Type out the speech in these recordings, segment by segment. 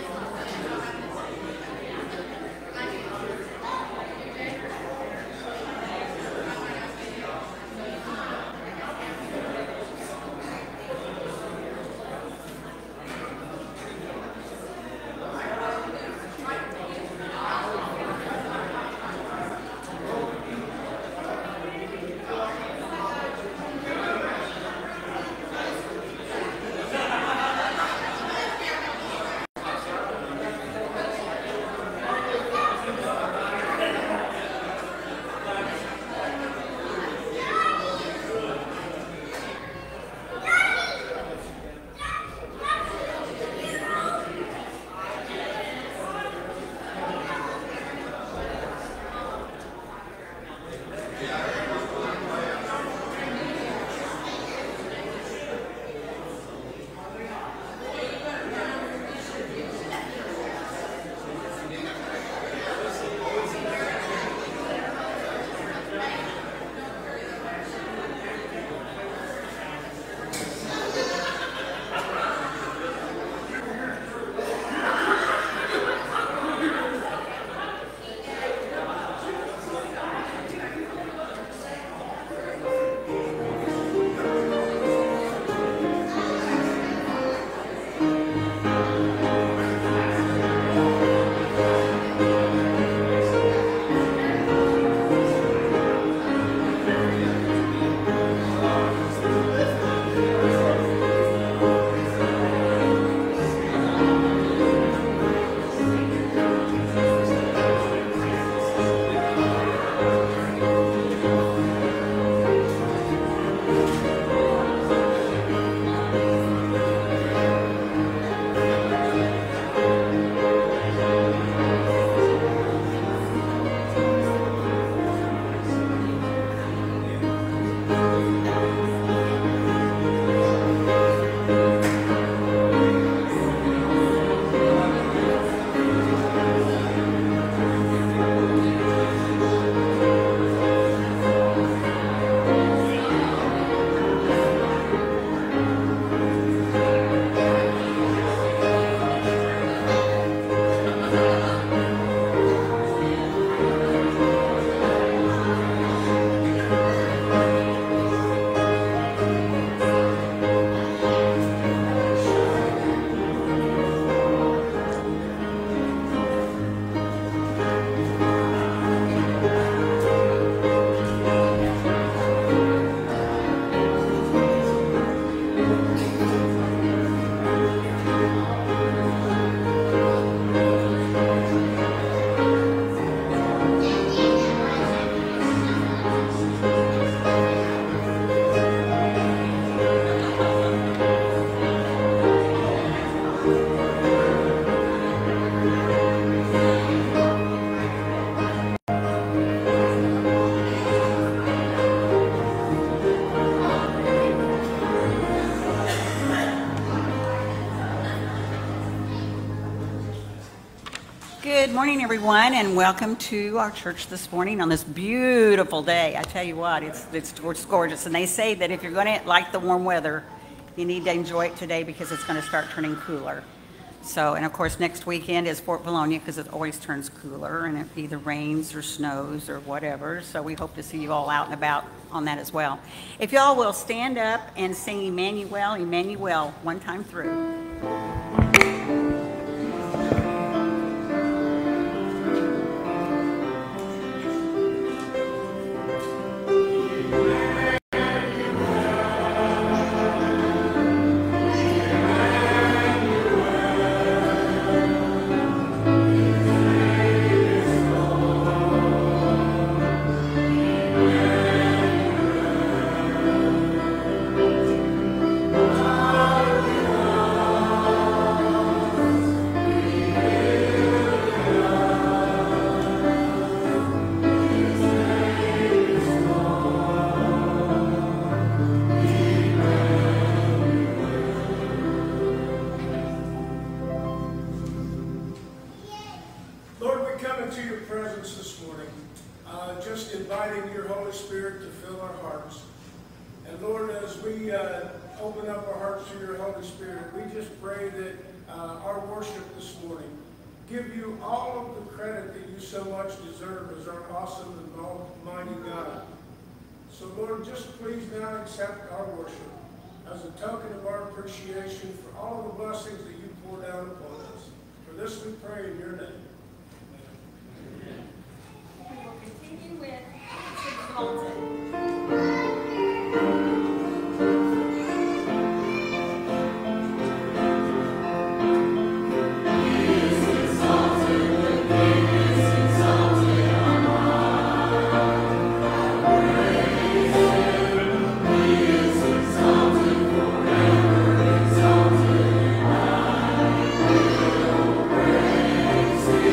Good morning, everyone, and welcome to our church this morning on this beautiful day. I tell you what, it's gorgeous. And they say that if you're going to like the warm weather, you need to enjoy it today because it's going to start turning cooler. So, and of course, next weekend is Fort Bologna because it always turns cooler and it either rains or snows or whatever. So we hope to see you all out and about on that as well. If y'all will stand up and sing Emmanuel, Emmanuel, one time through. Open up our hearts to your Holy Spirit. We just pray that our worship this morning give you all of the credit that you so much deserve as our awesome and almighty God. So Lord, just please now accept our worship as a token of our appreciation for all of the blessings that you pour down upon us. For this we pray in your name. Amen. We will continue with Exalted. Praise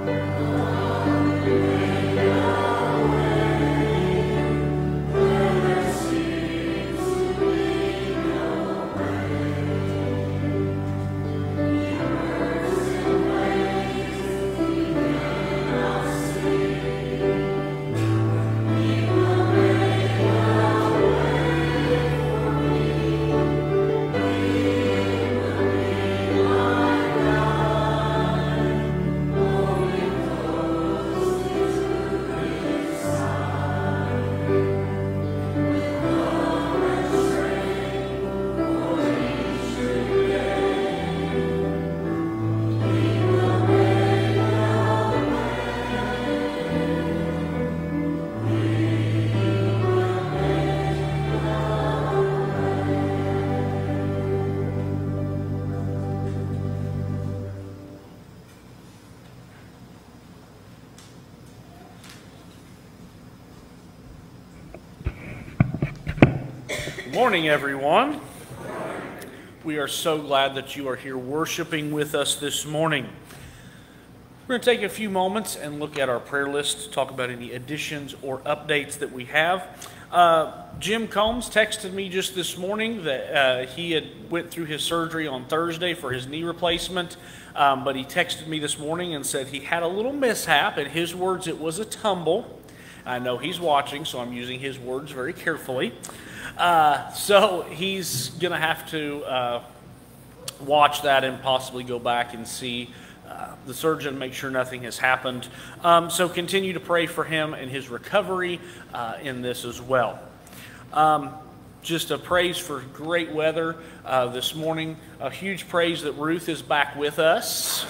Good morning, everyone. We are so glad that you are here worshiping with us this morning. We're going to take a few moments and look at our prayer list to talk about any additions or updates that we have. Jim Combs texted me just this morning that he had went through his surgery on Thursday for his knee replacement, but he texted me this morning and said he had a little mishap. In his words, it was a tumble. I know he's watching, so I'm using his words very carefully. So he's going to have to watch that and possibly go back and see the surgeon, make sure nothing has happened. So continue to pray for him and his recovery in this as well. Just a praise for great weather this morning. A huge praise that Ruth is back with us.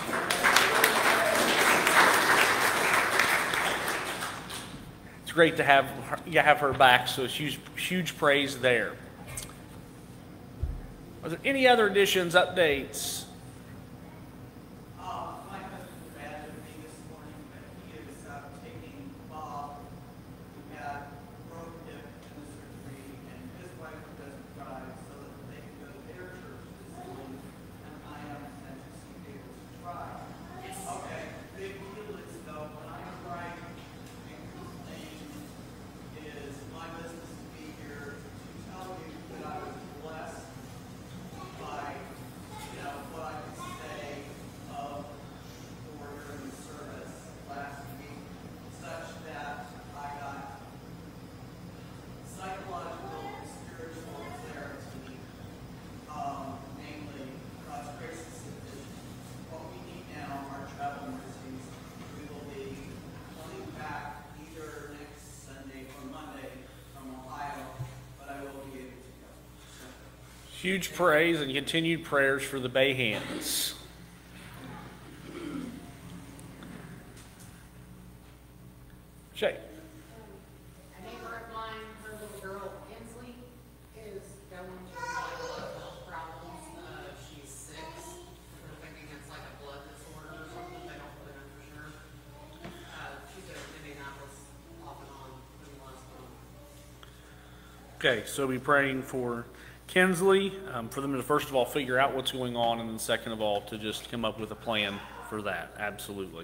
It's great to have her back, so it's huge praise there. Are there any other additions, updates? My husband was bad with me this morning, but he is taking Bob, who had broke hip in the surgery, and his wife who doesn't drive, so that they can go to their church this morning, and I am sent to see if they will drive. Okay, big deal is though, when I arrive in Lane, is my business to be here to tell you that I was blessed by, what I could say of the word during the service last week, such that I got psychological and spiritual clarity, namely God's grace is sufficient. What we need now are travel mercies. We will be coming back either next Sunday or Monday from Ohio, but I will be able to go. So, Huge praise and continued prayers for the Bayhans. Shay. A neighbor of mine, her little girl, Kinsley, is going through a lot of health problems. She's 6. They're thinking it's like a blood disorder or something. They don't really know for sure. She's in Indianapolis off and on for the last month. Okay, so be praying for Kinsley, for them to first of all figure out what's going on, and then second of all to just come up with a plan for that. Absolutely.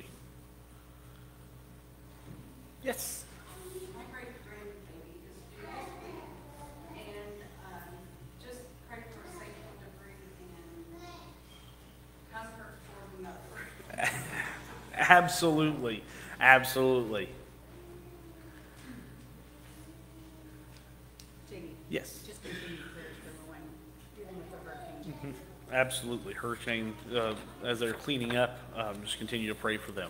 Yes. My great grandbaby is due this week, and just pray for a safe delivery and comfort for the mother. Absolutely. Absolutely. Jiggy, Yes. just continue prayers for everyone dealing with the hurricane. Absolutely. Hurricane, as they're cleaning up, just continue to pray for them.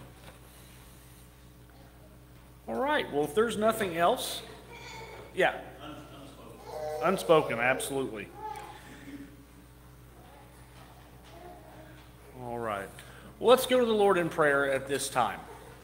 All right. Well, if there's nothing else, yeah. Unspoken, absolutely. All right. Well, let's go to the Lord in prayer at this time.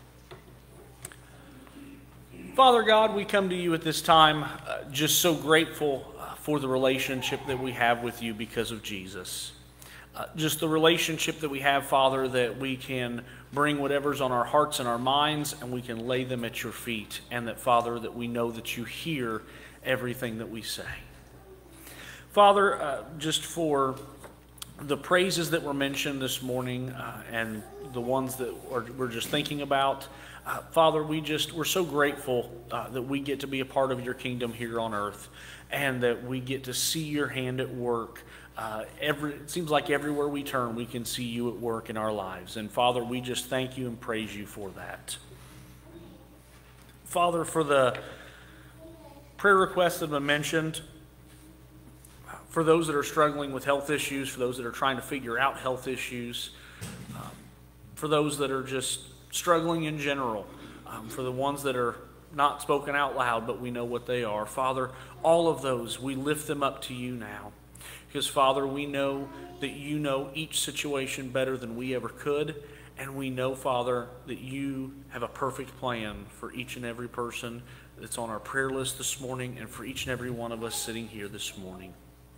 Father God, we come to you at this time just so grateful for the relationship that we have with you because of Jesus. Just the relationship that we have, Father, that we can bring whatever's on our hearts and our minds and we can lay them at your feet. And that, Father, that we know that you hear everything that we say. Father, just for the praises that were mentioned this morning and the ones that we're just thinking about, Father, we're so grateful that we get to be a part of your kingdom here on earth, and that we get to see your hand at work. It seems like everywhere we turn, we can see you at work in our lives. And Father, we just thank you and praise you for that. Father, for the prayer requests that have been mentioned, for those that are struggling with health issues, for those that are trying to figure out health issues, for those that are just struggling in general, for the ones that are not spoken out loud, but we know what they are. Father, all of those, we lift them up to you now. Because, Father, we know that you know each situation better than we ever could. And we know, Father, that you have a perfect plan for each and every person that's on our prayer list this morning, and for each and every one of us sitting here this morning.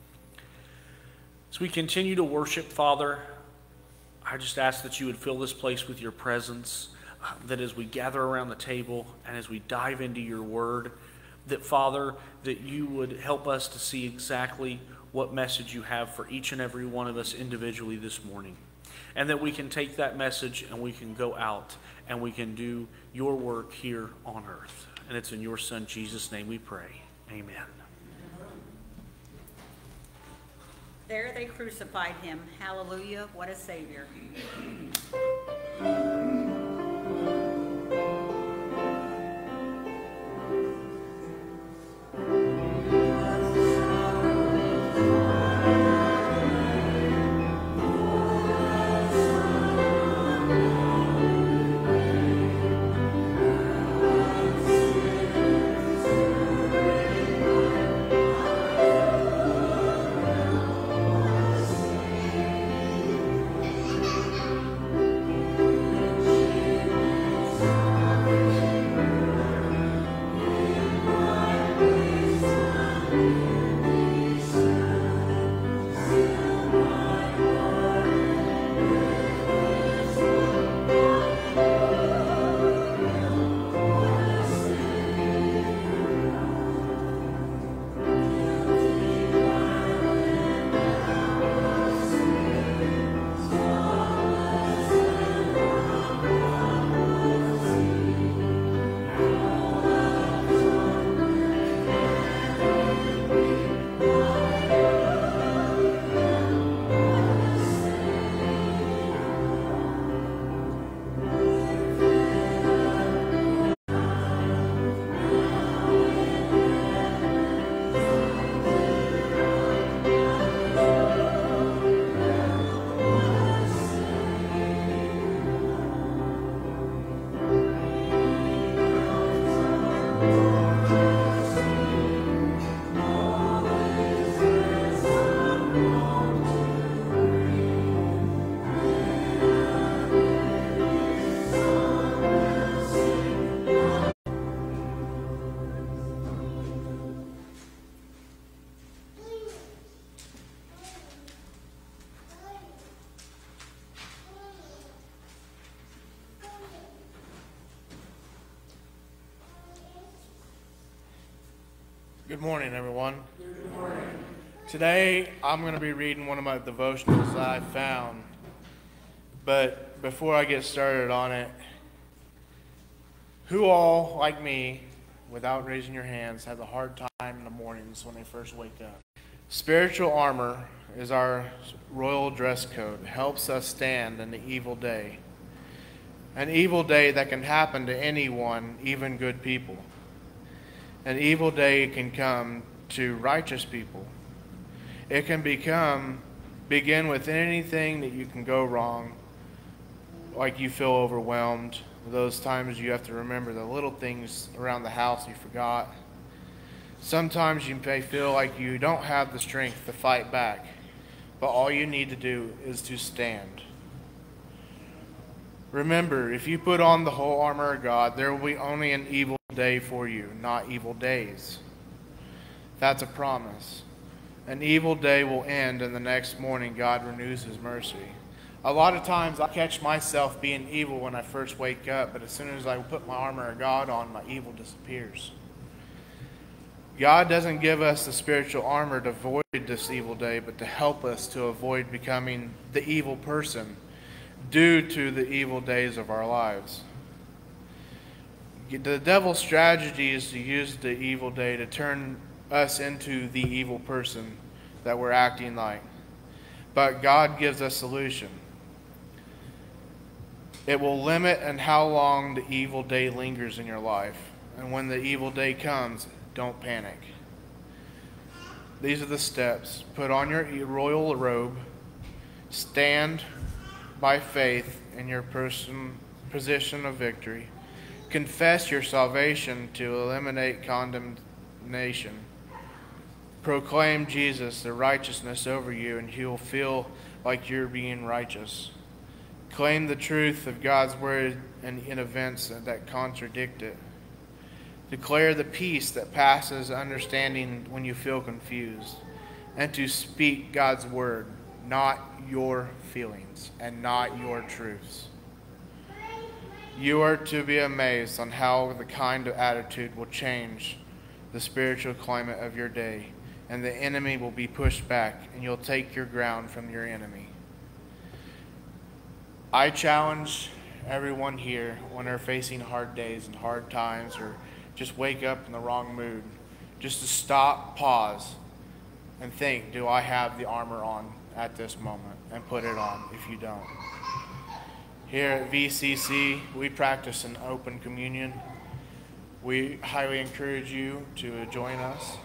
As we continue to worship, Father, I just ask that you would fill this place with your presence, that as we gather around the table and as we dive into your word, that, Father, that you would help us to see exactly what message you have for each and every one of us individually this morning. And that we can take that message and we can go out and we can do your work here on earth. And it's in your Son, Jesus' name we pray. Amen. There they crucified him. Hallelujah, what a Savior. Good morning, everyone. Good morning. Today, I'm going to be reading one of my devotionals that I found. But before I get started on it, who all, like me, without raising your hands, have a hard time in the mornings when they first wake up? Spiritual armor is our royal dress code. It helps us stand in the evil day. An evil day that can happen to anyone, even good people. An evil day can come to righteous people. It can begin with anything that you can go wrong, like you feel overwhelmed. Those times you have to remember the little things around the house you forgot. Sometimes you may feel like you don't have the strength to fight back, but all you need to do is to stand. Remember, if you put on the whole armor of God, there will be only an evil day for you, not evil days. That's a promise. An evil day will end, and the next morning God renews his mercy. A lot of times I catch myself being evil when I first wake up, but as soon as I put my armor of God on, my evil disappears. God doesn't give us the spiritual armor to avoid this evil day, but to help us to avoid becoming the evil person due to the evil days of our lives. The devil's strategy is to use the evil day to turn us into the evil person that we're acting like. But God gives us a solution. It will limit on how long the evil day lingers in your life. And when the evil day comes, don't panic. These are the steps. Put on your royal robe. Stand by faith in your position of victory. Confess your salvation to eliminate condemnation. Proclaim Jesus, the righteousness over you, and He will feel like you're being righteous. Claim the truth of God's word in events that contradict it. Declare the peace that passes understanding when you feel confused. And to speak God's word, not your feelings and not your truths. You are to be amazed on how the kind of attitude will change the spiritual climate of your day, and the enemy will be pushed back, and you'll take your ground from your enemy. I challenge everyone here when they're facing hard days and hard times, or just wake up in the wrong mood, just to stop, pause, and think, do I have the armor on at this moment? And put it on if you don't. Here at VCC, we practice an open communion. We highly encourage you to join us.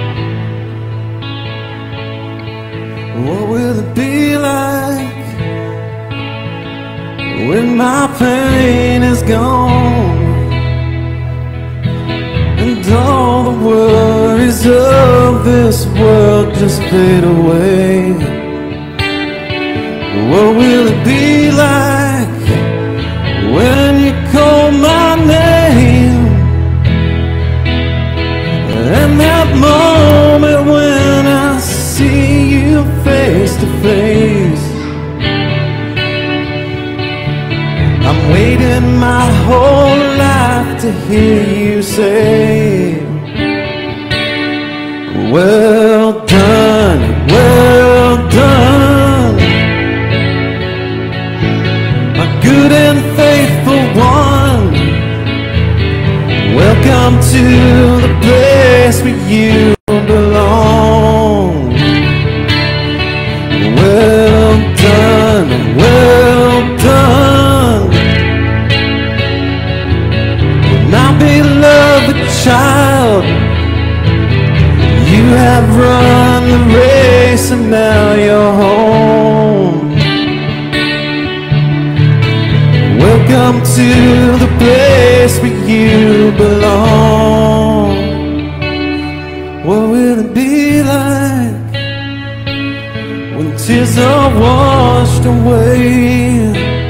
What will it be like when my pain is gone and all the worries of this world just fade away. What will it be like when you call my name? And that moment when I see you face to face, I'm waiting my whole life to hear you say, well done, well done, my good and faithful one. Welcome to the place where you belong. Well done, well done, my beloved child. You have run the race and now you're home. Welcome to the place where you belong. What will it be like when tears are washed away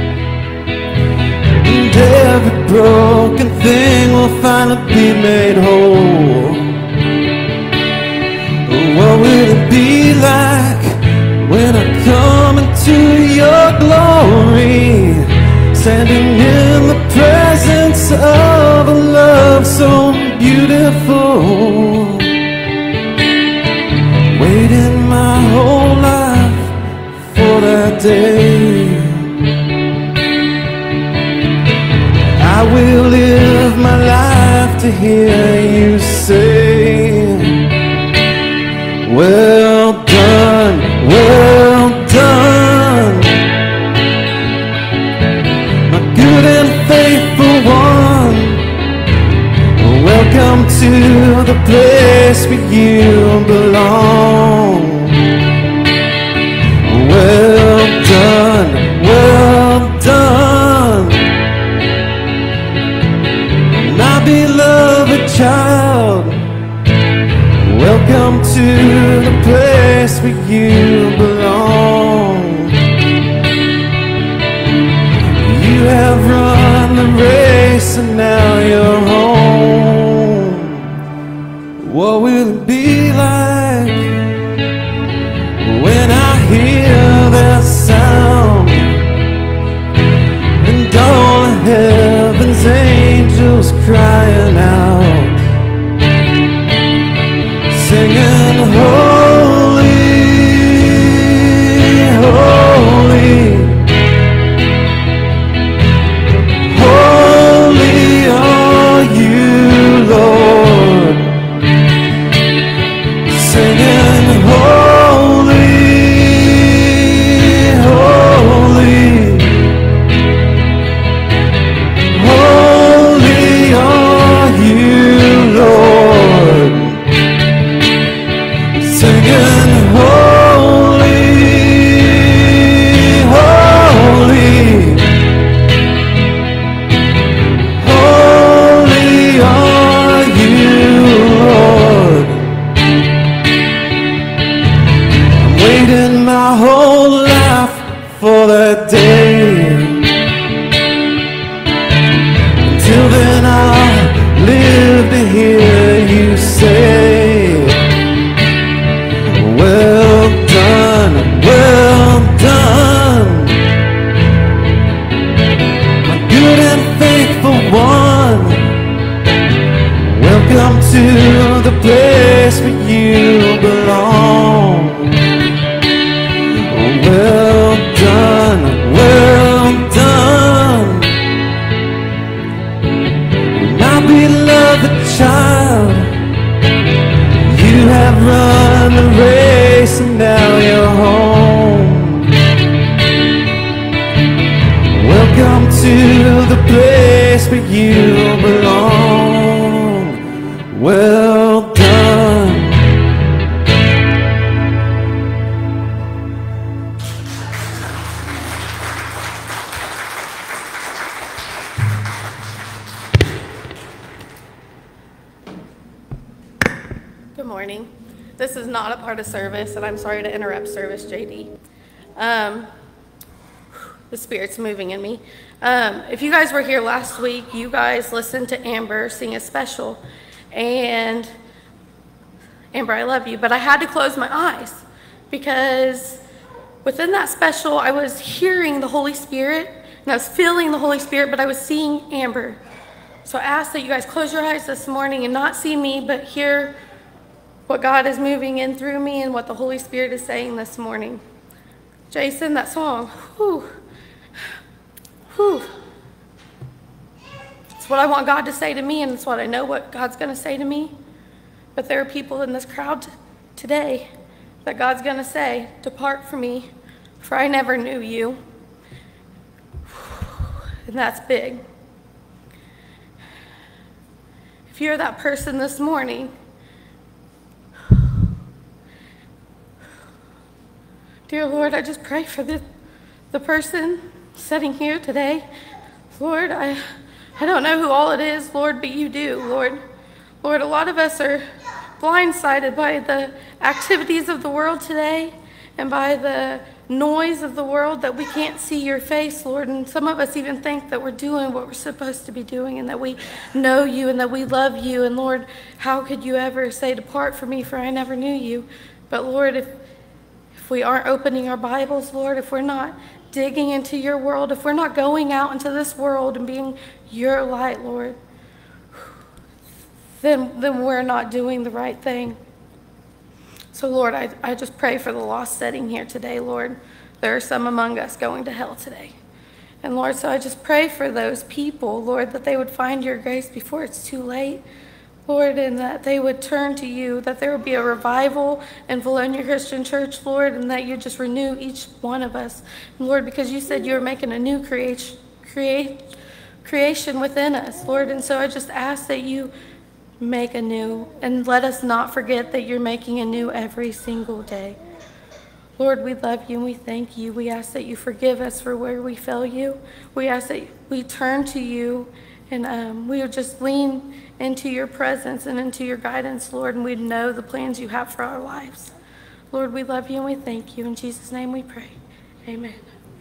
and every broken thing will finally be made whole? What will it be like when I come into your glory, standing in the presence of a love so beautiful, waiting my whole life for that day? I will live my life to hear you say, well done, well done, my good and faithful one. Welcome to the place where you belong. Well done, well done, my beloved child. Welcome to the place where you belong. You have run the race and now you're home. What will it be like when I hear that sound and all of heaven's angels crying out, singing holy, holy, holy are you, Lord, singing holy, holy, holy are you, Lord, singing holy, holy, holy are you, Lord. I'm waiting my whole life for that day. Until then I'll live to hear you say, well done, well done, my good and faithful one. Welcome to the place where you belong. Well done, well done, my beloved child. You have run the race and now you're home. Welcome to the place where you belong. Well done. this is not a part of service, and I'm sorry to interrupt service, JD. The Spirit's moving in me. If you guys were here last week, you guys listened to Amber sing a special. And Amber, I love you, but I had to close my eyes because within that special, I was hearing the Holy Spirit, and I was feeling the Holy Spirit, but I was seeing Amber. So I ask that you guys close your eyes this morning and not see me, but hear what God is moving in through me and what the Holy Spirit is saying this morning. Jason, that song, whew, whew. It's what I want God to say to me, and it's what I know what God's going to say to me. But there are people in this crowd today that God's going to say, "Depart from me, for I never knew you." And that's big. If you're that person this morning, dear Lord, I just pray for the person sitting here today. Lord, I don't know who all it is, Lord, but you do, Lord. Lord, a lot of us are blindsided by the activities of the world today and by the noise of the world that we can't see your face, Lord. And some of us even think that we're doing what we're supposed to be doing and that we know you and that we love you. And Lord, how could you ever say, "Depart from me, for I never knew you"? But Lord, if we aren't opening our Bibles, Lord, if we're not digging into your world, if we're not going out into this world and being your light, Lord, then we're not doing the right thing. So, Lord, I just pray for the lost setting here today, Lord. There are some among us going to hell today. And, Lord, so I just pray for those people, Lord, that they would find your grace before it's too late, Lord, and that they would turn to you, that there would be a revival in Valonia Christian Church, Lord, and that you just renew each one of us. And Lord, because you said you were making a new creation within us, Lord, and so I just ask that you make anew, and let us not forget that you're making anew every single day. Lord, we love you and we thank you. We ask that you forgive us for where we fail you. We ask that we turn to you and we would just lean into your presence and into your guidance, Lord, and we'd know the plans you have for our lives. Lord, we love you and we thank you. In Jesus' name we pray. Amen.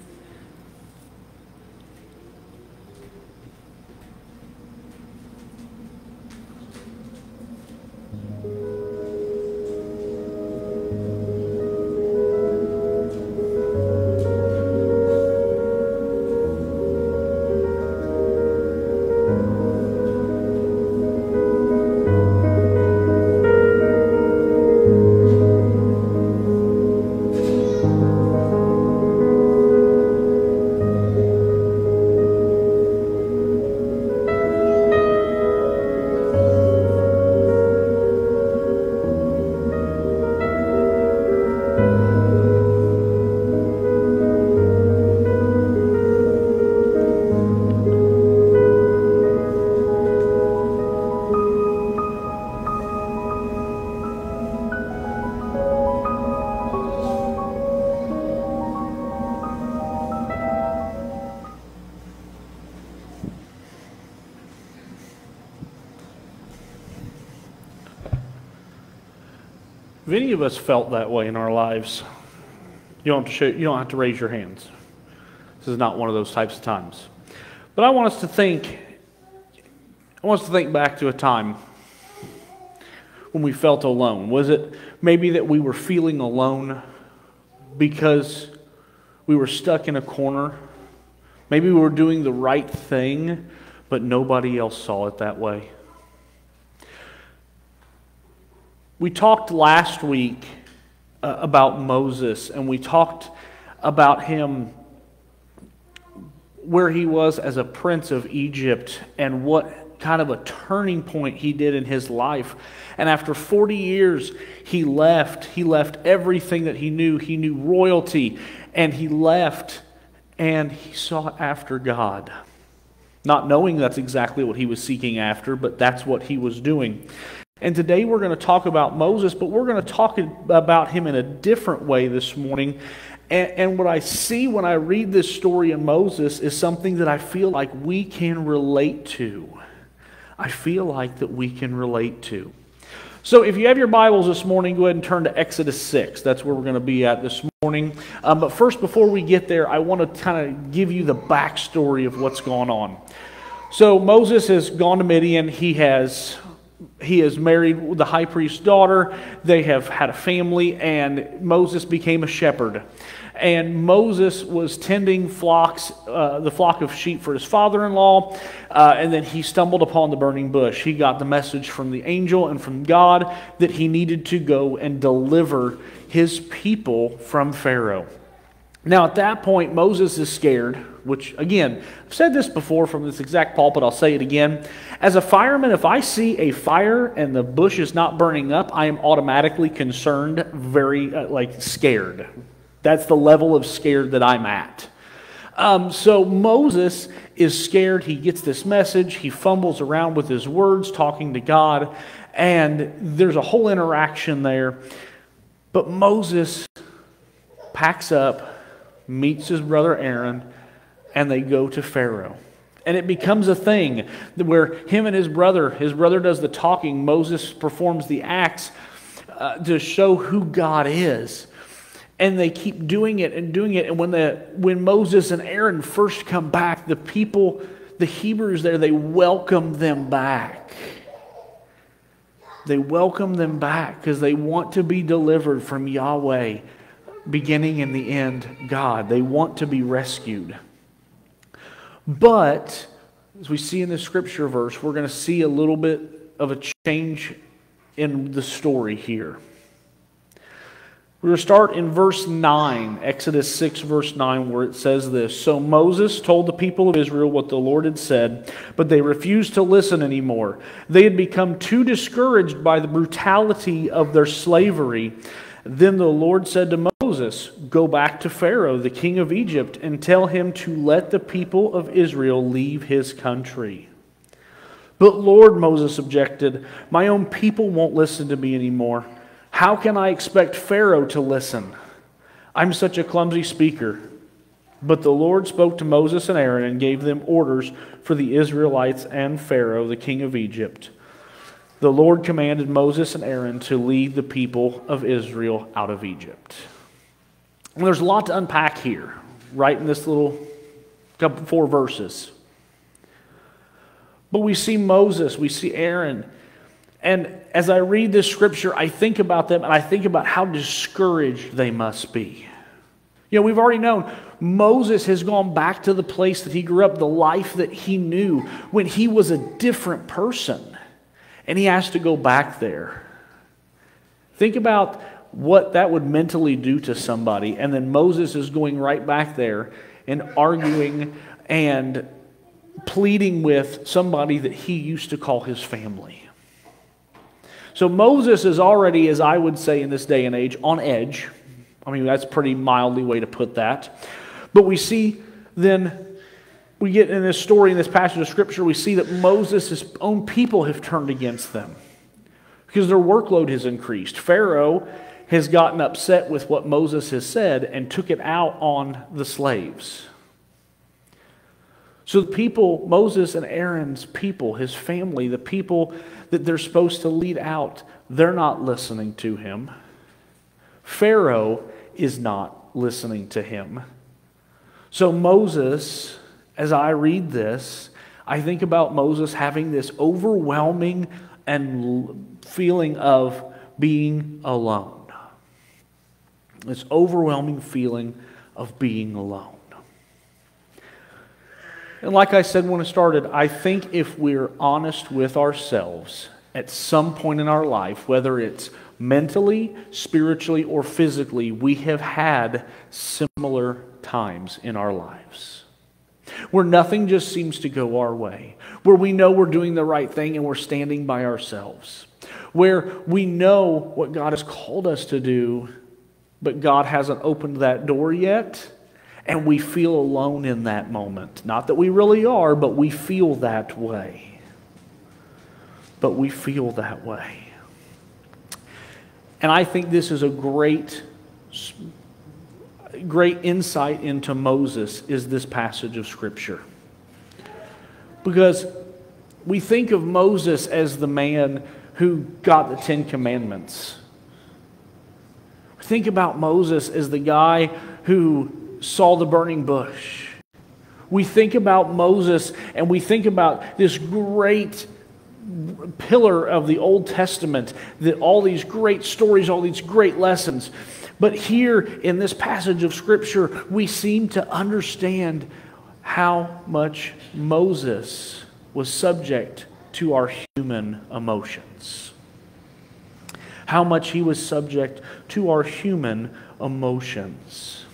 If any of us felt that way in our lives, you don't have to raise your hands. This is not one of those types of times. But I want us to think back to a time when we felt alone. Was it maybe that we were feeling alone because we were stuck in a corner? Maybe we were doing the right thing, but nobody else saw it that way. We talked last week about Moses, and we talked about him, where he was as a prince of Egypt, and what kind of a turning point he did in his life. And after 40 years, he left everything that he knew royalty, and he left, and he sought after God. Not knowing that's exactly what he was seeking after, but that's what he was doing. And today we're going to talk about Moses, but we're going to talk about him in a different way this morning. And what I see when I read this story of Moses is something that I feel like we can relate to. I feel like that we can relate to. So if you have your Bibles this morning, go ahead and turn to Exodus 6. That's where we're going to be at this morning. But first, before we get there, I want to kind of give you the backstory of what's going on. So Moses has gone to Midian. He has married the high priest's daughter. They have had a family, and Moses became a shepherd. And Moses was tending the flock of sheep for his father-in-law, and then he stumbled upon the burning bush. He got the message from the angel and from God that he needed to go and deliver his people from Pharaoh. Now, at that point, Moses is scared, which, again, I've said this before from this exact pulpit, I'll say it again. As a fireman, if I see a fire and the bush is not burning up, I am automatically concerned, very, scared. That's the level of scared that I'm at. So Moses is scared. He gets this message. He fumbles around with his words, talking to God, and there's a whole interaction there. But Moses packs up, meets his brother Aaron, and they go to Pharaoh. And it becomes a thing where him and his brother does the talking, Moses performs the acts to show who God is. And they keep doing it and doing it. And when Moses and Aaron first come back, the people, the Hebrews there, they welcome them back. They welcome them back because they want to be delivered from Yahweh, beginning and the end, God. They want to be rescued. But, as we see in the scripture verse, we're going to see a little bit of a change in the story here. We're going to start in verse 9, Exodus 6, verse 9, where it says this. So Moses told the people of Israel what the Lord had said, but they refused to listen anymore. They had become too discouraged by the brutality of their slavery. Then the Lord said to Moses, go back to Pharaoh, the king of Egypt, and tell him to let the people of Israel leave his country. But Lord, Moses objected, my own people won't listen to me anymore. How can I expect Pharaoh to listen? I'm such a clumsy speaker. But the Lord spoke to Moses and Aaron and gave them orders for the Israelites and Pharaoh, the king of Egypt. The Lord commanded Moses and Aaron to lead the people of Israel out of Egypt. And there's a lot to unpack here, right in this little couple 4 verses. But we see Moses, we see Aaron. And as I read this scripture, I think about them and I think about how discouraged they must be. You know, we've already known Moses has gone back to the place that he grew up, the life that he knew when he was a different person. And he has to go back there. Think about what that would mentally do to somebody. And then Moses is going right back there and arguing and pleading with somebody that he used to call his family. So Moses is already, as I would say in this day and age, on edge. I mean, that's a pretty mildly way to put that. But we see then, we get in this story, in this passage of Scripture, we see that Moses' own people have turned against them because their workload has increased. Pharaoh has gotten upset with what Moses has said and took it out on the slaves. So the people, Moses and Aaron's people, his family, the people that they're supposed to lead out, they're not listening to him. Pharaoh is not listening to him. So Moses, as I read this, I think about Moses having this overwhelming and feeling of being alone. This overwhelming feeling of being alone. And like I said when I started, I think if we're honest with ourselves at some point in our life, whether it's mentally, spiritually, or physically, we have had similar times in our lives where nothing just seems to go our way, where we know we're doing the right thing and we're standing by ourselves, where we know what God has called us to do, but God hasn't opened that door yet. And we feel alone in that moment. Not that we really are, but we feel that way. But we feel that way. And I think this is a great insight into Moses, is this passage of Scripture. Because we think of Moses as the man who got the Ten Commandments. Think about Moses as the guy who saw the burning bush. We think about Moses and we think about this great pillar of the Old Testament, that all these great stories, all these great lessons. But here in this passage of Scripture, we seem to understand how much Moses was subject to our human emotions. How much he was subject to our human emotions.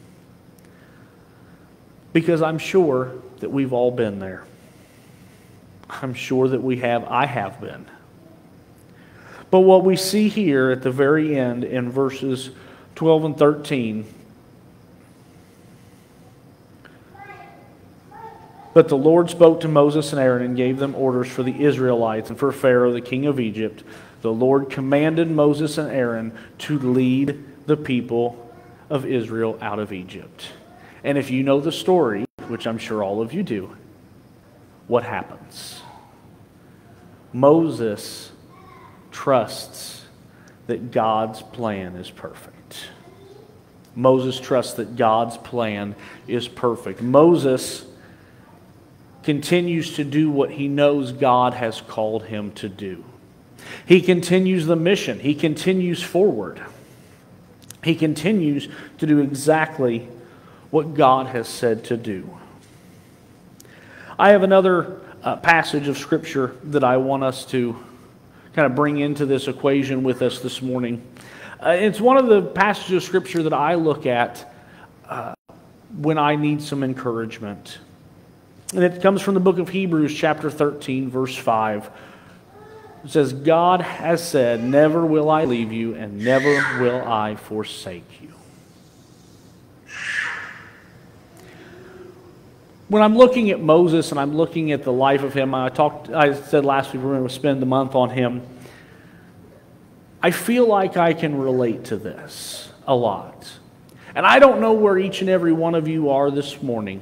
Because I'm sure that we've all been there. I'm sure that I have been. But what we see here at the very end in verses 12 and 13, but the Lord spoke to Moses and Aaron and gave them orders for the Israelites and for Pharaoh, the king of Egypt. The Lord commanded Moses and Aaron to lead the people of Israel out of Egypt. And if you know the story, which I'm sure all of you do, what happens? Moses trusts that God's plan is perfect. Moses trusts that God's plan is perfect. Moses continues to do what he knows God has called him to do. He continues the mission. He continues forward. He continues to do exactly what God has said to do. I have another passage of Scripture that I want us to kind of bring into this equation with us this morning. It's one of the passages of Scripture that I look at when I need some encouragement. And it comes from the book of Hebrews, chapter 13, verse 5. It says, God has said, never will I leave you and never will I forsake you. When I'm looking at Moses and I'm looking at the life of him, I said last week we're going to spend the month on him. I feel like I can relate to this a lot. And I don't know where each and every one of you are this morning.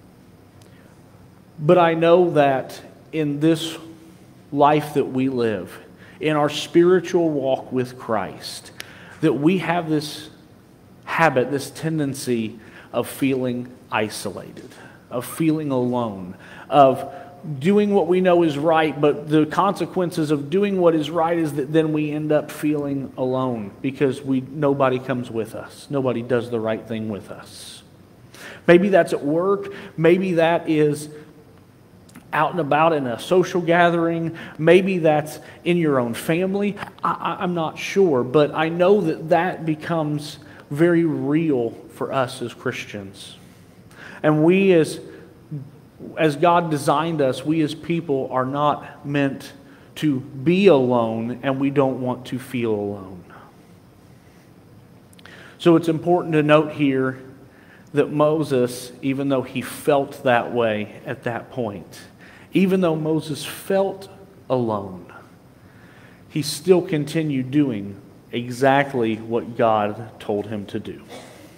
But I know that in this life that we live, in our spiritual walk with Christ, that we have this habit, this tendency of feeling isolated, of feeling alone, of doing what we know is right, but the consequences of doing what is right is that then we end up feeling alone because nobody comes with us. Nobody does the right thing with us. Maybe that's at work. Maybe that is out and about in a social gathering. Maybe that's in your own family. I'm not sure, but I know that becomes very real for us as Christians. And we as God designed us, we as people are not meant to be alone, and we don't want to feel alone. So it's important to note here that Moses, even though he felt that way at that point, even though Moses felt alone, he still continued doing exactly what God told him to do.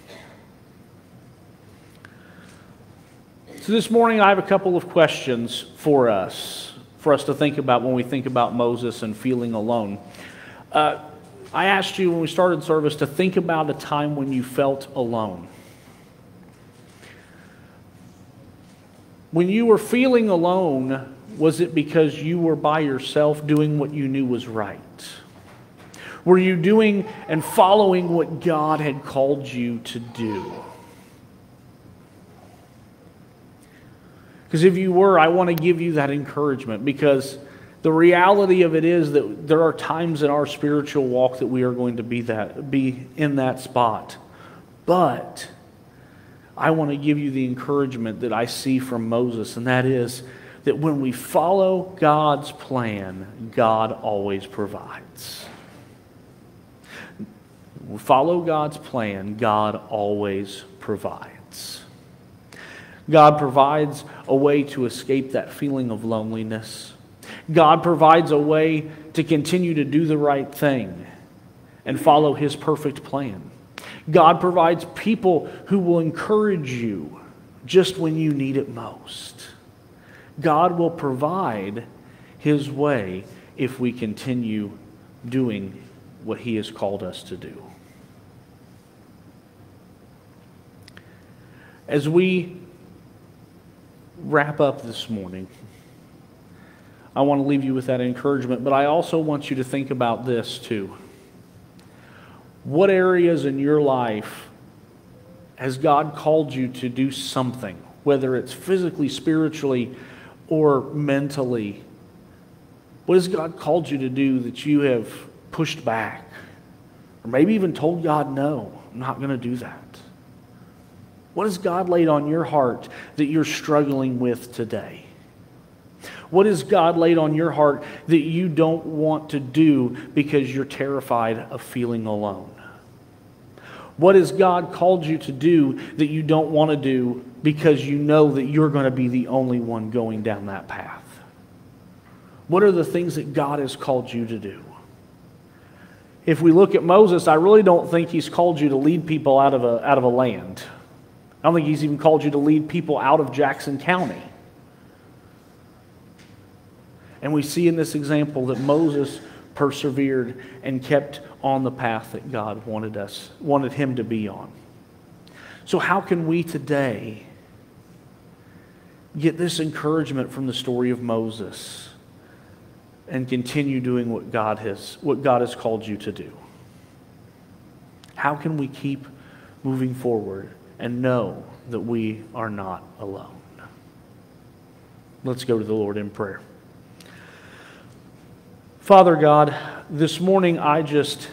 So this morning I have a couple of questions for us to think about when we think about Moses and feeling alone. I asked you when we started service to think about a time when you felt alone. When you were feeling alone, was it because you were by yourself doing what you knew was right? Were you doing and following what God had called you to do? Because if you were, I want to give you that encouragement, because the reality of it is that there are times in our spiritual walk that we are going to be in that spot. But I want to give you the encouragement that I see from Moses, and that is that when we follow God's plan, God always provides. When we follow God's plan, God always provides. God provides a way to escape that feeling of loneliness. God provides a way to continue to do the right thing and follow His perfect plan. God provides people who will encourage you just when you need it most. God will provide His way if we continue doing what He has called us to do. As we wrap up this morning, I want to leave you with that encouragement, but I also want you to think about this too. What areas in your life has God called you to do something, whether it's physically, spiritually, or mentally? What has God called you to do that you have pushed back? Or maybe even told God, no, I'm not going to do that. What has God laid on your heart that you're struggling with today? What has God laid on your heart that you don't want to do because you're terrified of feeling alone? What has God called you to do that you don't want to do because you know that you're going to be the only one going down that path? What are the things that God has called you to do? If we look at Moses, I really don't think he's called you to lead people out of a land. I don't think he's even called you to lead people out of Jackson County. And we see in this example that Moses persevered and kept on the path that God wanted him to be on. So how can we today get this encouragement from the story of Moses and continue doing what God has called you to do? How can we keep moving forward and know that we are not alone? Let's go to the Lord in prayer. Father God, this morning I just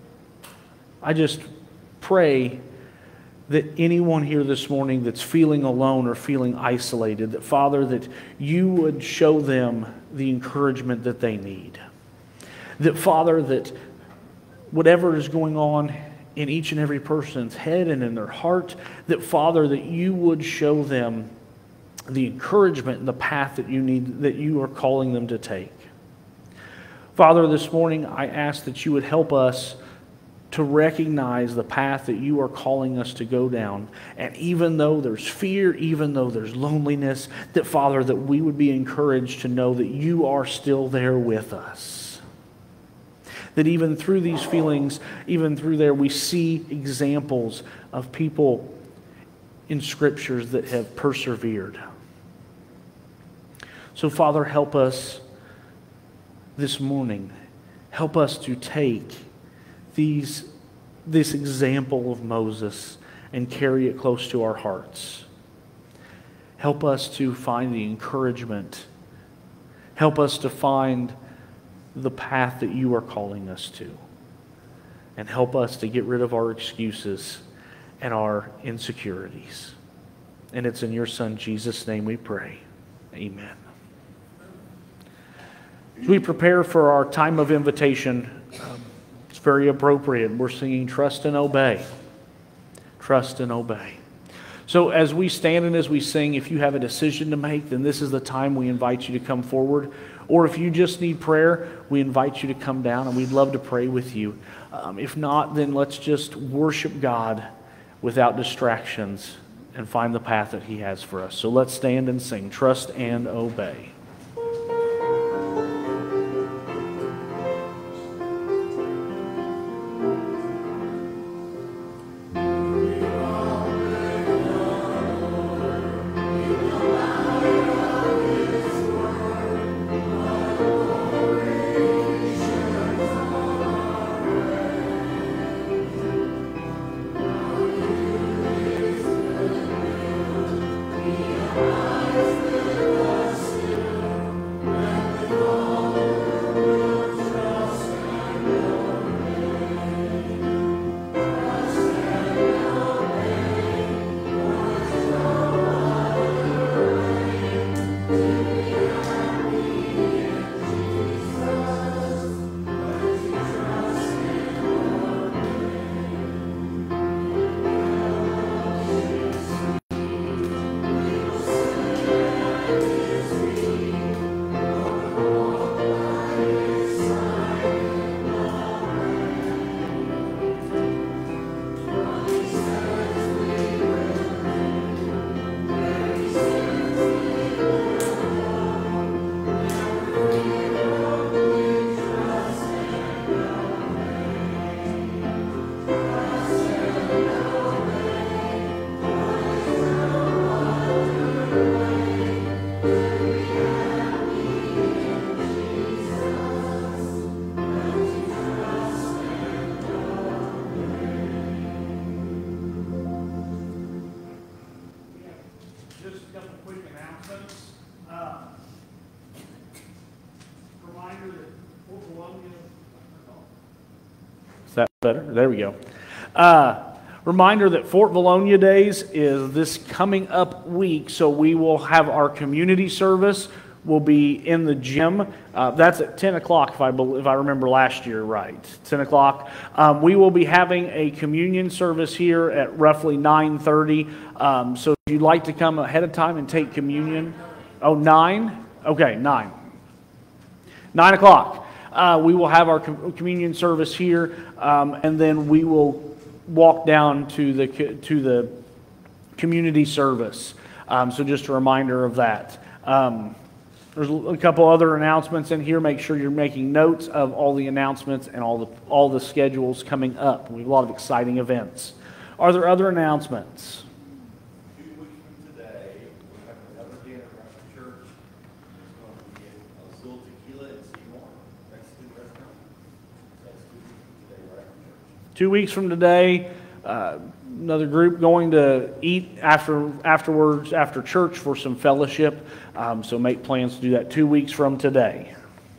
pray that anyone here this morning that's feeling alone or feeling isolated, that Father, that you would show them the encouragement that they need. That Father, that whatever is going on in each and every person's head and in their heart, that Father, that you would show them the encouragement and the path that you are calling them to take. Father, this morning I ask that you would help us to recognize the path that you are calling us to go down. And even though there's fear, even though there's loneliness, that Father, that we would be encouraged to know that you are still there with us. That even through these feelings, even through there, we see examples of people in scriptures that have persevered. So Father, help us this morning. Help us to take this example of Moses and carry it close to our hearts. Help us to find the encouragement. Help us to find the path that you are calling us to. And help us to get rid of our excuses and our insecurities. And it's in your Son, Jesus' name we pray. Amen. As we prepare for our time of invitation, it's very appropriate. We're singing Trust and Obey. Trust and obey. So as we stand and as we sing, if you have a decision to make, then this is the time we invite you to come forward. Or if you just need prayer, we invite you to come down and we'd love to pray with you. If not, then let's just worship God without distractions and find the path that He has for us. So let's stand and sing Trust and Obey. better. There we go. Reminder that Fort Valonia Days is this coming up week, so we will have our community service. Will be in the gym. That's at 10 o'clock, if I remember last year right. 10 o'clock. We will be having a communion service here at roughly 9:30. So if you'd like to come ahead of time and take communion. Oh, 9? Okay, 9. 9 o'clock. We will have our communion service here, and then we will walk down to the community service. So just a reminder of that. There's a couple other announcements in here. Make sure you're making notes of all the announcements and all the schedules coming up. We have a lot of exciting events. Are there other announcements? 2 weeks from today, we have another dinner at the church. It's going to be at Azul Tequila in Seymour, Mexican restaurant. That's 2 weeks from today, right after church. 2 weeks from today, another group going to eat afterwards after church for some fellowship. So make plans to do that 2 weeks from today.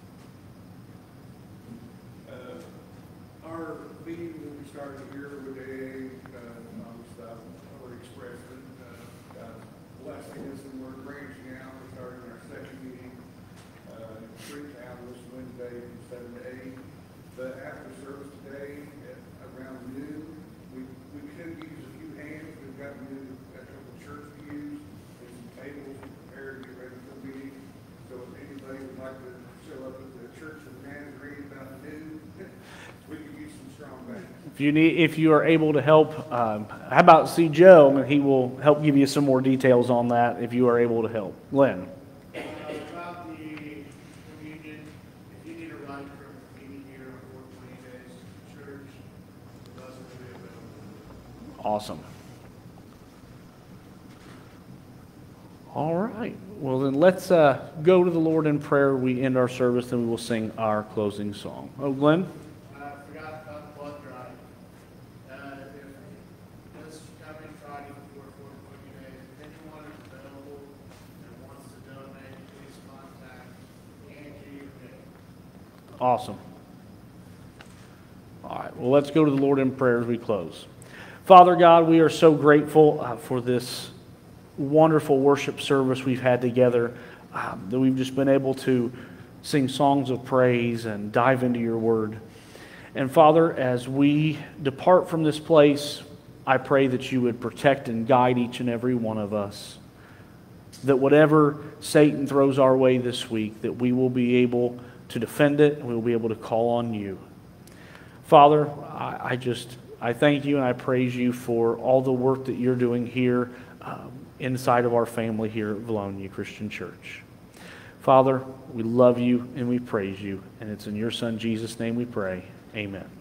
Our meeting will be starting here today, we're expressing blessing us and we're branching out. We're starting our second meeting in Freetown this Wednesday from 7 to 8. But after service today at around noon, we could use a few hands. We've got a couple church pews and some tables prepared to get ready for the meeting. So if anybody would like to show up at the church and man read about noon, we could use some strong backs. If you are able to help, how about see Joe, and he will help give you some more details on that if you are able to help. Glenn. About the communion, if you need a ride from communion here on 420 days to church, the bus will be available. Awesome. All right. Well, then let's go to the Lord in prayer. We end our service, and we will sing our closing song. Oh, Glenn? I forgot about the blood drive. If this coming Friday before 420 days, if anyone is available and wants to donate, please contact Angie or Nick. Awesome. All right. Well, let's go to the Lord in prayer as we close. Father God, we are so grateful for this wonderful worship service we've had together, that we've just been able to sing songs of praise and dive into your word. And Father, as we depart from this place, I pray that you would protect and guide each and every one of us, that whatever Satan throws our way this week, that we will be able to defend it and we will be able to call on you. Father, I thank you and I praise you for all the work that you're doing here inside of our family here at Valonia Christian Church. Father, we love you and we praise you, and it's in your Son Jesus' name we pray. Amen.